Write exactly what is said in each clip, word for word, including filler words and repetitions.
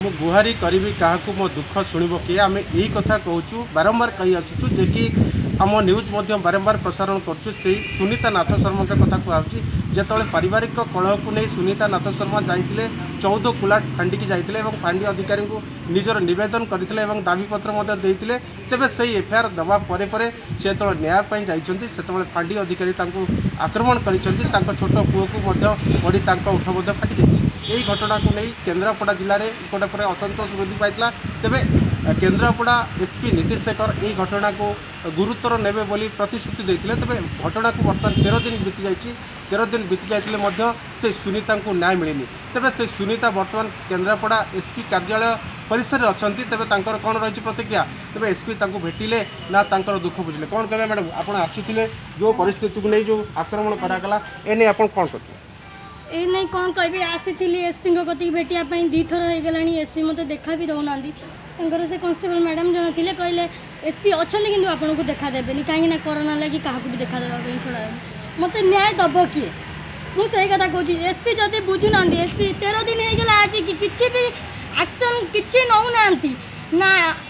मु गुहारी करी क्या मो दुख शुणव किए आम यही कथा कहूँ बारंबार कही आसुचु जे कि आम न्यूज बारंबार प्रसारण करुँ सुनीता नाथ शर्मा कथा कहुच्छी जिते पारिवारिक कलह को नहीं सुनीता नाथ शर्मा जाते चौदह कुला फांडी की जाते फांडी अधिकारी को निजर नवेदन करते दाबी पत्र देते तेज से एफआईआर दबा पर से जो न्यायपाई जाते फांडी अधिकारी आक्रमण कर छोट पुओ को बड़ी उठ फाटी यही घटना को नहीं केन्द्रापड़ा जिले में गोटे असंतोष वृद्धि पाई तेरे केन्द्रापड़ा एसपी नीतीश शेखर यही घटना को गुरुतर नेबे बोली प्रतिश्रुति देते तेरे घटना को बर्तमान तेरह दिन बीती जाइए तेरह दिन बीती जाते से सुनीता को न्याय मिलनी तेरे से सुनीता बर्तमान केन्द्रापड़ा एसपी कार्यालय परिसर में अच्छा तेरे कौन रही प्रतिक्रिया तेरे एसपी भेटिले ना दुख बुझे कौन कहे मैडम आप आसुले जो परिस्थिति को नहीं जो आक्रमण करागला एने आप कौन करते ए नहीं कौन कह आसी एसपी कति भेटापी दी थर हो गला एसपी मत देखा भी दौना से कन्स्टेबल मैडम जन थे कहले एसपी अच्छा कि आपको देखा देवेनि कहीं कोरोना लगी क्या भी देखा देवा छड़ा मत न्याय दब किए मुझे कथा कहूँ एसपी जब बुझुना एसपी तेरह दिन होगा आज कि किसी भी एक्शन किसी नौना ना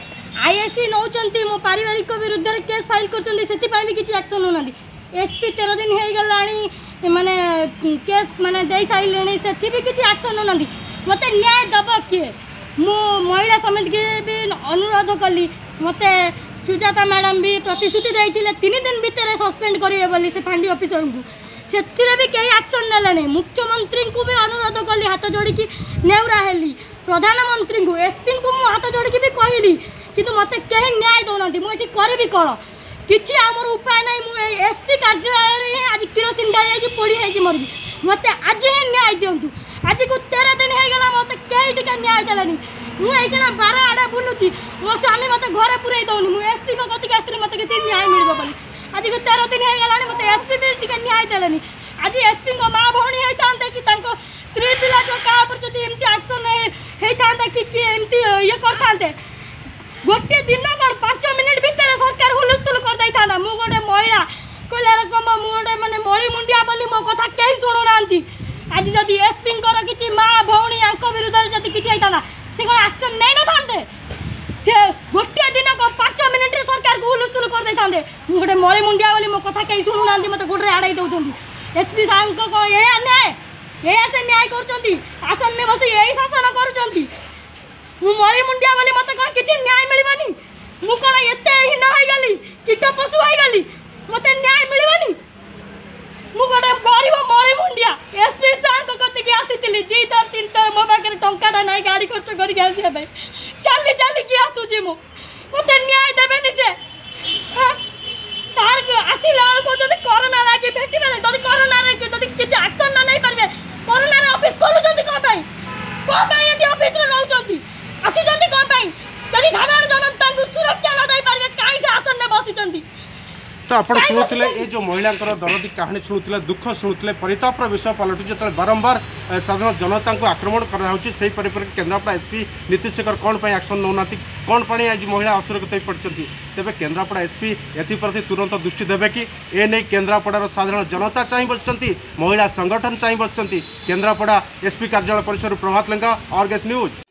आईएससी नौ मो पारिवारिक विरुद्ध केस फाइल कर किसी एक्शन नौना एसपी तेरह दिन होगा माने केस माने दे सारे से भी किसी एक्शन नौना मत न्याय दब किए मु महिला समिति के भी अनुरोध कली मत सुजाता मैडम भी प्रतिश्रुति देते तीन दिन भितर सस्पेंड करेंगे से फांडी ऑफिसर को से भी कहीं एक्शन नेले मुख्यमंत्री को भी अनुरोध कली हाथ जोड़ी नेउरा हेली प्रधानमंत्री को एसपी को मुझे हाथ जोड़ी भी कहली कि मत कहीं न्याय दौना मुझे करी कौन किसी आमर उपाय ना मुझे एसपी कार्यालय आज किरोसिन ढाई पोड़ी है मरबी मत आज ही न्याय दिंतु आज को तेरह दिन होगा मत कहीं टे न्याय देलानी मुझे बार आड़े बुलूची मो स्वामी मत घर पूरे दौनी मुझे एसपी को कतिक आसती मत किसी न्याय मिल बोली आज को तेरह दिन होगा मत एसपी भी टे न्याय देलानी आज एसपी को माँ भौणी होता कि स्त्री पिला जो क्या एमती एक्शन होता कि एमती ये करते गोटे दिन कौन पांच मिनिट भितर सरकार हुलस्थुल कर देता मु गोटे महिला कहला रकम मुझे मैंने मणि मुंडिया बोली मो कथा कहीं शुणुना आज जदि एसपी किसी माँ भौणी विरुद्ध जब किसी होता से कौन एक्शन नहीं ना से गोटे दिन को पांच मिनिट सरकार को हुलस्थुल कर देता गोटे मणि मुंडिया बोली मो कथा कहीं शुणुना मत गोटे आड़े दौरान एसपी साहब को यह न्याय यह से न्याय कर आसन में बस यही शासन कर मरी मुंडिया बोली मत कौन किसी न्याय मिलवानी मु कौन एत हीन होगली कीट पशु होगली मत न्याय मिलवानी मु गोटे गरीब मरी मुंडिया एसपी सार कतिक आसी दी थर तीन थर मो पाखे टाटा ना गाड़ी खर्च करके आसपा चली चलिकी आसूची मु मत न्याय देवेनि से सार आसला कहते कोरोना लगी भेटे जब कोरोना जब किसी एक्शन ना नहीं पारे कोरोना ऑफिस खोलुंट कौन कौन ये ऑफिस रोच आसुँच कौन जब साधारण जनता को सुरक्षा न दे पारे कहीं से आसन में बसी तो आप शुणुले ये जो महिला दरदी कहानी शुणुले दुख शुणुले परितापर विषय पलटू जो बारंबार साधारण जनता को आक्रमण कराई परिप्रेक्षी केन्द्रापड़ा एसपी नीतीश शेखर कौन पर एक्शन नौना कौन पर आज महिला असुरक्षित हो पड़ती तेज केन्द्रापड़ा एसपी एप्रति तुरंत दृष्टि देवे कि ए नहीं केन्द्रापड़ार साधारण जनता चाह बसती महिला संगठन चाह बसती केन्द्रापड़ा एसपी कार्यालय परिसर प्रभात लेंगा आर्गस न्यूज।